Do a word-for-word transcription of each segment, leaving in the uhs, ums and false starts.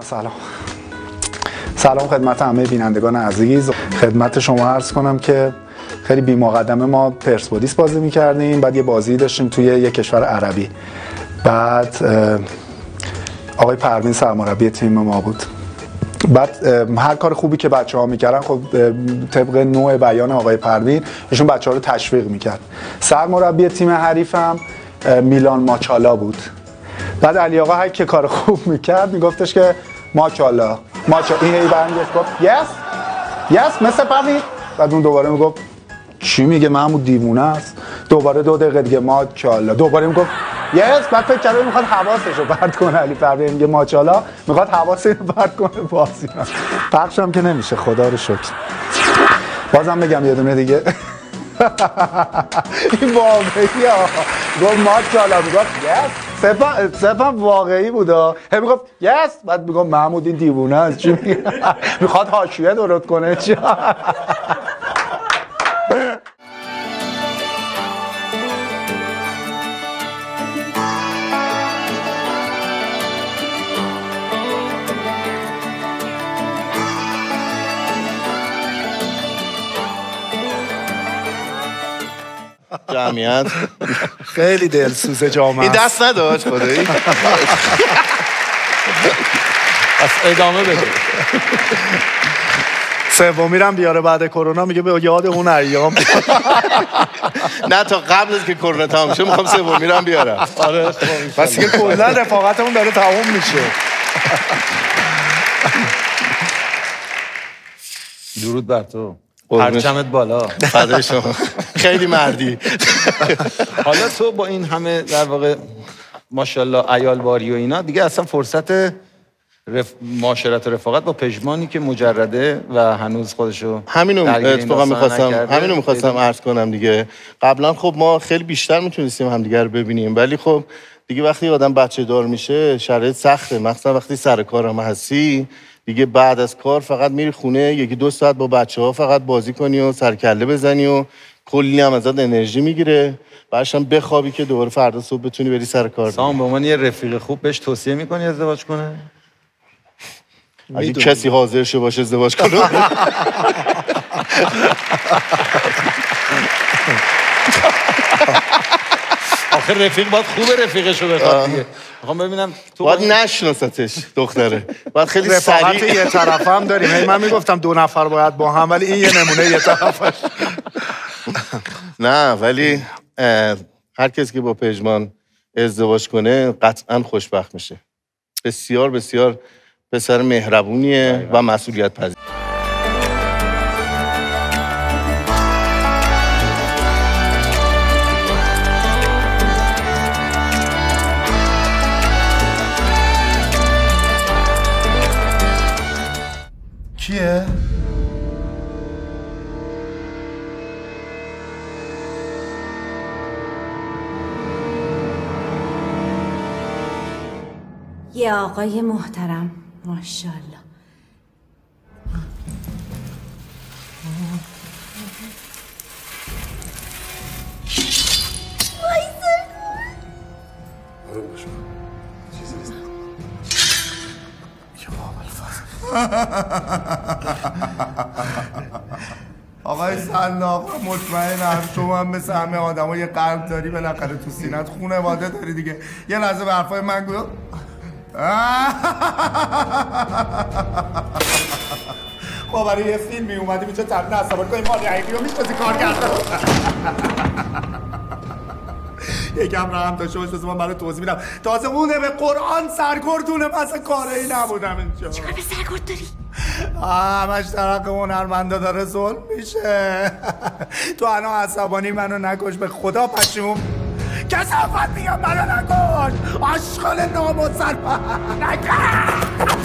سلام سلام خدمت همه بینندگان عزیز. خدمت شما عرض کنم که خیلی بی مقدمه ما پرسپولیس بازی میکردیم، بعد یه بازی داشتیم توی یه کشور عربی. بعد آقای پروین سرمربی تیم ما بود. بعد هر کار خوبی که بچه‌ها میکردن خب طبق نوع بیان آقای پروین ایشون بچه‌ها رو تشویق میکرد. سرمربی تیم حریفم میلان ماچالا بود. بعد علی آقا هر که کار خوب میکرد میگفتش که ماچالا ماچا این هی برمیگشت گفت یس یس مثل پروین. بعد اون دوباره میگفت چی میگه محمود دیوونه است. دوباره دو دقیقه دیگه ماچالا دوباره میگفت یس. بعد فکر کرده میخواد حواسش رو پرت کنه. علی پروین میگه ماچالا میخواد حواسش رو پرت کنه بازی. پخش هم که نمیشه خدا رو شکر. بازم بگم یه دونه دیگه این واقعی ها گفت ماچالا میگفت یس. سپا سپا واقعی بود ها. هم میگفت یس. بعد میگفت محمود این دیوونه است چی میگه میخواد حاشیه درست کنه چی. جمعیت خیلی دلسوز جامعه این دست نداشت خدایی. پس ادامه بده. سومی رو بیاره بعد کرونا میگه به یاد اون ایام. نه تا قبل از که کرونا تمام شه میخوام سومی رو بیارم. آره پس که کلا رفاقتمون داره تموم میشه. درود بر تو. پرچمت بالا. فدای شما. خیلی مردی. حالا تو با این همه در واقع ماشاءالله عیالواری و اینا دیگه اصلا فرصت رف... معاشرت و رفاقت با پژمانی که مجرده و هنوز خودشو همینو اتفاقا می‌خواستم همینو می‌خواستم عرض کنم دیگه. قبلا خب ما خیلی بیشتر میتونستیم همدیگه رو ببینیم، ولی خب دیگه وقتی آدم بچه دار میشه شرایط سخته، مخصوصا وقتی سر کار هم هستی. دیگه بعد از کار فقط میری خونه یکی دو ساعت با بچه‌ها فقط بازی کنی و سرکله بزنی و کلی هم ازت انرژی میگیره. بعدش هم بخوابی که دوباره فردا صبح بتونی بری سر کار. سام به عنوان یه رفیق خوب بهش توصیه می‌کنی ازدواج کنه؟ اگه کسی حاضر شه باشه ازدواج کنه. آخه رفیق باید خوبه رفیقشو بخواد دیگه. میخوام ببینم تو باید نشناستش دختره. باید خیلی رفاقت سریع یه طرفه هم داریم. هی من میگفتم دو نفر باید با هم، ولی این یه نمونه یه طرفش. نه ولی هر کسی که با پژمان ازدواج کنه قطعا خوشبخت میشه. بسیار بسیار پسر مهربونیه و مسئولیت پذیر. کیه؟ یه آقای محترم ماشاءالله. آقای صنداق مطمئنم شما هم مثل همه آدم ها یه قلب داری، بالاخره تو سینت خونواده داری دیگه. یه لحظه به حرفای من گو. ما برای یه فیلمی اومدیم اینجا تمرین عصبانی کنیم. مالی عیدی رو میشناسی کار کرده. یکم رحم داشته باش بذار من برای توضیح میدم. تازه اونه به قرآن سرگردونه، پس کاری نبودم اینجا. چیکار به سرگرد داری؟ همش در حق هنرمندا داره ظلم میشه. تو الان عصبانی منو نکش، به خدا پشیمون. کثافت میگم منو نکش. آشغال نامسلمان نکش.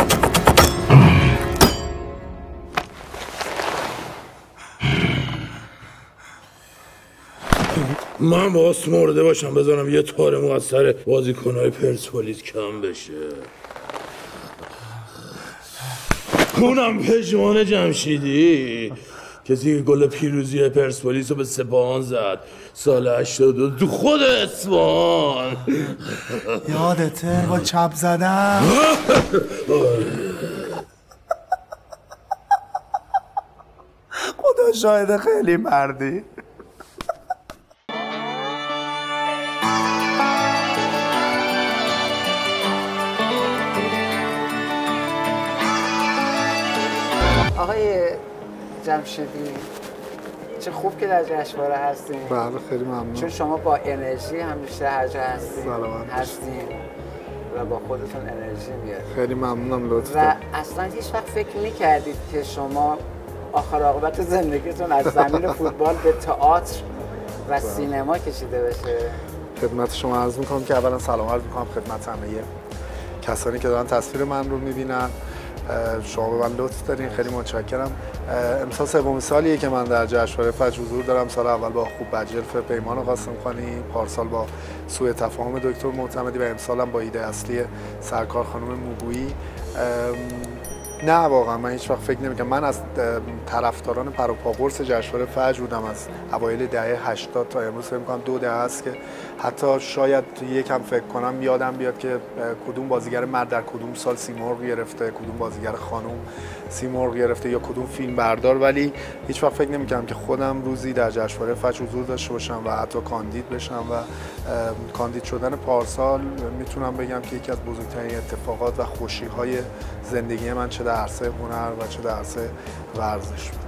من باست مرده باشم بزنم یه تار مقصر بازیکنهای پرسپولیس کم بشه. اونم پژمان جمشیدی، کسی که گل پیروزی پرسپولیس رو به سپاهان زد سال هشتاد و دو تو خود اصفهان. یادته با چپ زدم؟ شاهد خیلی مردی. آقای جمشیدی چه خوب که در جشنواره هستین. بله خیلی ممنون. چون شما با انرژی همیشه هر جا هستین هستین و با خودتون انرژی میاد. خیلی ممنونم لطفا. و اصلا هیچ وقت فکر میکردید که شما آخر عاقبت زندگیتون از زمین فوتبال به تئاتر و سینما کشیده بشه؟ خدمت شما عرض میکنم که اولا سلام عرض میکنم خدمت همه کسانی که دارن تصویر من رو میبینن. شما به من لطف دارین، خیلی متشکرم. امسال سومین سالیه که من در جشنواره فجر حضور دارم. سال اول با خوب بجلف پیمان قاسم خانی، پارسال با سوء تفاهم دکتر معتمدی و امسالم با ایده اصلی سرکار خانم موگویی. نه واقعا من هیچ وقت فکر نمی‌کنم. من از طرفداران پر و پا قرص جشنواره فجر بودم از اوایل دهه هشتاد تا امروز. فکر می‌کنم دو دهه است که حتی شاید یکم فکر کنم یادم بیاد که کدوم بازیگر مرد در کدوم سال سیمرغ گرفته، کدوم بازیگر خانم سیمرغ گرفته یا کدوم فیلم بردار، ولی هیچ وقت فکر نمی‌کردم که خودم روزی در جشنواره فجر حضور داشته باشم و حتی کاندید بشم. و کاندید شدن پارسال میتونم بگم که یکی از بزرگترین اتفاقات و خوشی‌های زندگی من چه در عرصه هنر و چه در عرصه ورزش بود.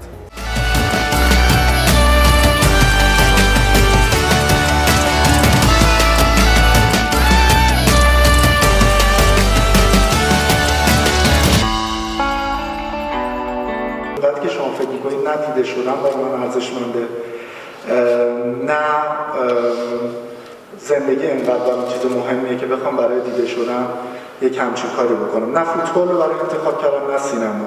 وقتی که شما فکر می‌کنید ندیده شدن برای من ارزشمنده، نه زندگی اینقدر برام چیز مهمیه که بخوام برای دیده شدن یک همچین کاری بکنم. نه فوتبال رو برای انتخاب کردم، نه سینما.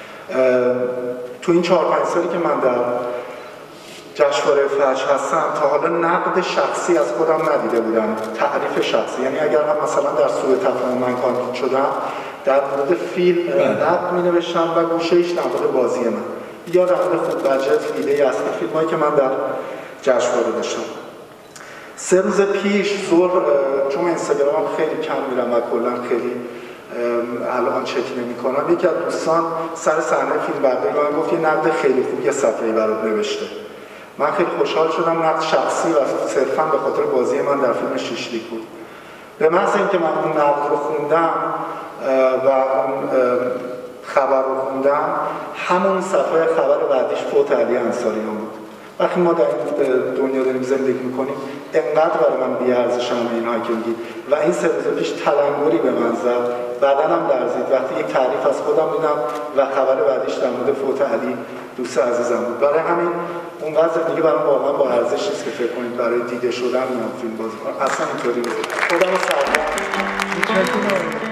تو این چهار پنج سالی که من در جشنواره فجر هستم تا حالا نقد شخصی از خودم ندیده بودم. تعریف شخصی، یعنی اگر هم مثلا در سوء تفاهم من کاندید شدم، در مورد فیلم نقد می نوشتم و گوشه‌ایش در مورد بازی من یا در مورد خوب بجت ایده اصلی فیلمایی که من در جشنواره داشتم. سه روز پیش ظهر، چون اینستاگرامم خیلی کم میرم و کلا خیلی الان چک نمی‌کنم، یکی از دوستان سر صحنه فیلم برداری به من گفت یه نقد خیلی خوب یه صفحه‌ای برات نوشته. من خیلی خوشحال شدم. نقد شخصی و صرفاً به خاطر بازی من در فیلم شیشلیک بود. به محض اینکه من اون نقد رو خوندم و اون خبر رو خوندم، همون صفحه خبر بعدیش فوت علی انصاریان بود. وقتی ما در این دنیا داریم زندگی میکنیم انقدر برای من بی‌ارزش همه اینها که میگید و این سه روز پیش تلنگری به من زد، بدنم لرزید وقتی یک تعریف از خودم دیدم و خبر بعدیش در مورد فوت علی دوست عزیزم بود. برای همین اونقدر زندگی برام واقعا با ارزش نیست که فکر کنید برای دیده شدن میام فیلم بازی کنم. اصلا اینطوری نیست. خودمو سرگرم